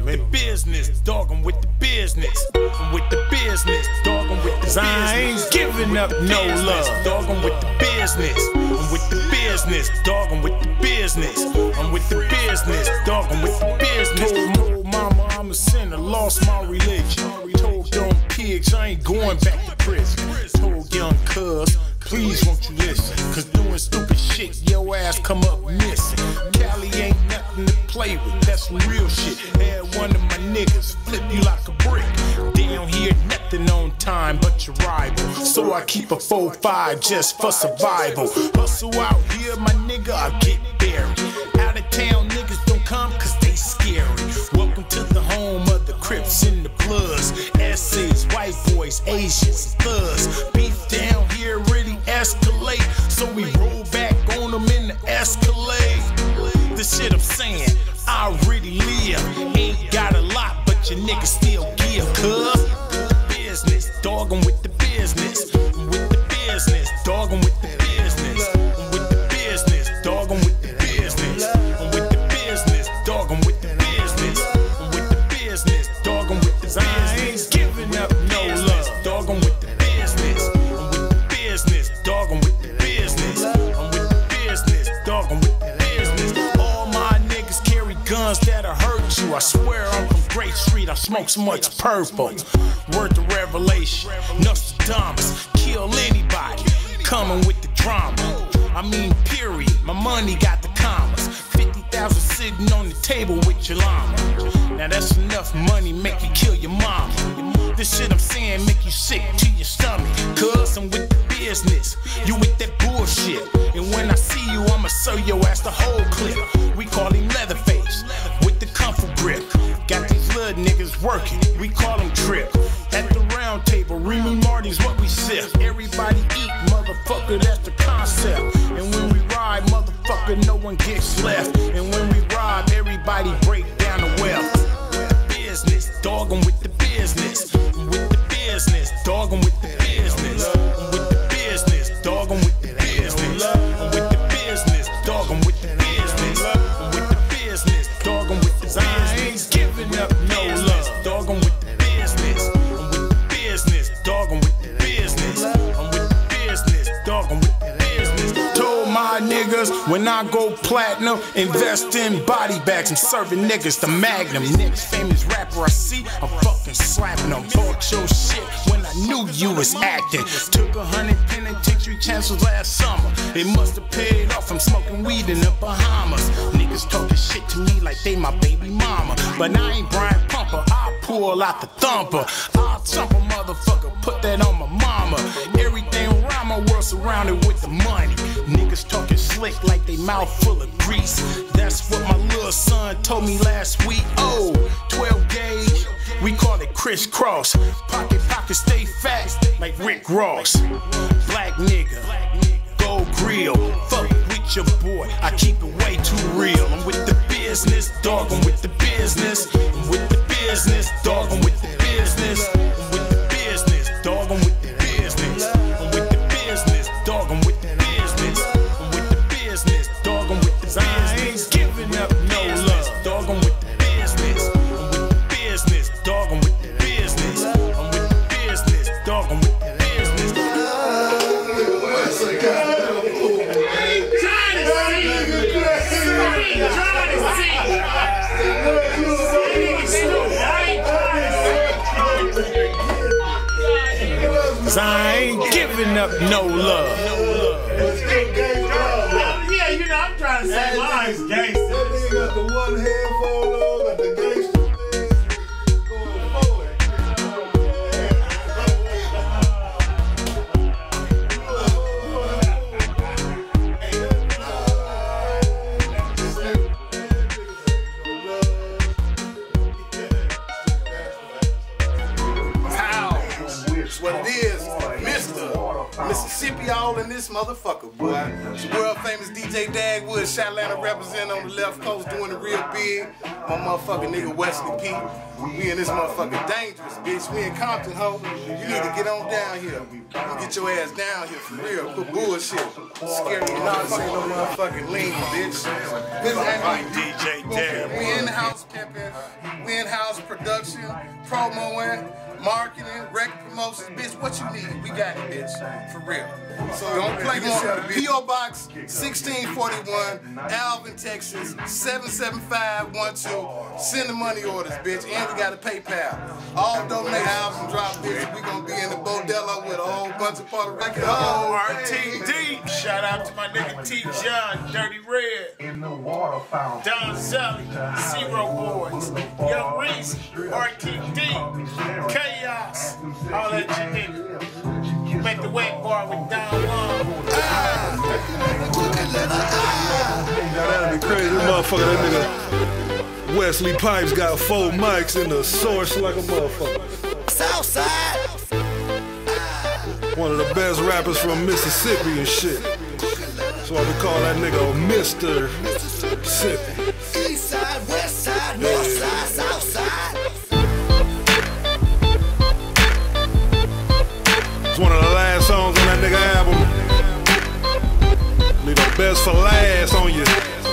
in business, dog, I'm with the business. I'm with the business, dog, I'm with the business. I ain't giving up no love, dog, I'm with the business. I'm with the business, dog, I'm with the business. I'm with the business, dog, I'm with the business. Told mama I'm a sinner, lost my religion. Told them pigs I ain't going back to prison. Told young cuz, please won't you listen, cause doing stupid shit, your ass come up missing. Cali ain't nothing to play with, that's some real shit. Had one of my niggas flip you like a brick. They don't hear nothing on time but your rival. So I keep a 4-5 just for survival. Hustle out here, my nigga, I get buried. Out of town niggas don't come cause they scary. Welcome to the home of the Crips and the Bloods. Essays, white boys, Asians, thugs. Beef down here really escalate, so we roll back on them in the Escalade. The shit I'm saying, I already live. Ain't got a lot, but your niggas still give. Cuz business, dog, I'm with the business. I'm with the business, dog, I'm with the business. I'm with the business, dog, I'm with the business. I'm with the business, dog, I'm with the business. I'm with the business, dog, I'm with the business. I ain't giving up no love, dog, I'm with the business. I'm with the business, dog, I'm with the business. I'm with the business, dog, I'm with the business. All my niggas carry guns that'll hurt you. I swear I'm from Great Street, I smoke so much purple. Word to Revelation, Nostradamus, kill anybody, coming with the drama. I mean period, my money got the commas. 50,000 sitting on the table with your llama. Now that's enough money, make you kill your mama. This shit I'm saying make you sick to your stomach. Cuz I'm with the business, you with that bullshit. And when I see you, I'ma serve your ass the whole clip. We call him Leatherface, with the comfort grip. Got these little niggas working, we call him Trip. At the round table, Remy Martin's what we sip. Everybody eat, motherfucker, that's the concept. And when we ride, motherfucker, no one gets left. And when we rob, everybody break down the wealth. Business, dog, I'm with the business. I'm with the business, dog, I'm with the business. I'm with the business, dog, I'm with the business. I'm with the business, dog, I'm with the business. I'm with the business, dog, I'm with the business. I ain't giving up no love, dog, I'm with the business. I'm with the business, dog, I'm with the business. I'm with the business, dog, I'm with the business. Told my niggas when I go platinum, invest in body bags. I'm serving niggas the Magnum. Next famous rapper I see, I'm fucking slapping them. Bought your shit when I knew you was acting. Took 100 penitentiary chances last summer. It must have paid off from smoking weed in the Bahamas. Niggas talking shit to me like they my baby mama. But I ain't Brian Pumper, I'll pull out the thumper. I'll thump a motherfucker, put that on my mama. Everything around my world surrounded with the money. Niggas talking slick like they mouth full of grease. That's what my little son told me last week. Oh, 12 gauge, we call it crisscross. Pocket stay fat like Rick Ross. Black nigga, gold grill. Fuck with your boy, I keep it way too real. I'm with the business, dog, I'm with the business. I'm with the business, dog, I'm with the business. I'm with the business, dog, I'm with the business. I'm with the business, dog, I'm with the business. I'm with the business, dog, I'm with the business. I ain't giving up no love, dog, I'm with the business. I'm with the business, dog, I'm with the business. I'm with the business, dog, I'm with the business. I ain't giving up no love. Yeah, you know, I'm trying to say mine's gangster. That nigga got the one handful on, got the gangster thing going forward. What it is, Mr. Mississippi all in this motherfucker, boy. It's your world famous DJ Dagwood, Shatlanta representing on the left coast, doing it real big. My motherfucking nigga WESLEY PIPES. We in this motherfucker dangerous, bitch. We in Compton, ho. You need to get on down here. You get your ass down here for real. Quit bullshit. Scary nonsense, ain't no motherfucking lean, bitch. This ain't DJ Dagwood. We in the house pimping. We in house production, promoing, marketing, record promotions, bitch. What you need, we got it, bitch. For real. So don't play this shit. P.O. Box 1641, Alvin, Texas 77512. Send the money orders, bitch. And we got a PayPal. All donate album drop, bitch. We gonna be in the Bodella with a whole bunch of part of record. Oh, RTD. Shout out to my nigga T. John, Dirty Red, Don Sally, Zero Boys, Young Reese, RTD, Chaos, all that shit nigga. Make the wet bar with Don Long. That'd be crazy. This motherfucker, that nigga WESLEY Pipes got 4 mics in the source like a motherfucker. Southside. One of the best rappers from Mississippi and shit. That's why we call that nigga MR.SSIPPI. East side, west side, north side, south side. It's one of the last songs on that nigga album. Leave the best for last on you.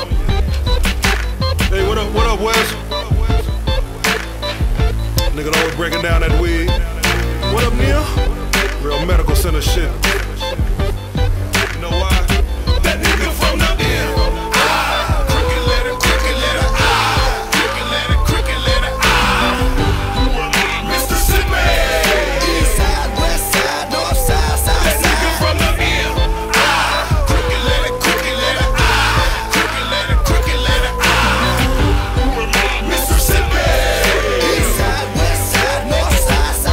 Hey, what up, Wes? Nigga always breaking down that weed. What up, Neil? Real medical center shit.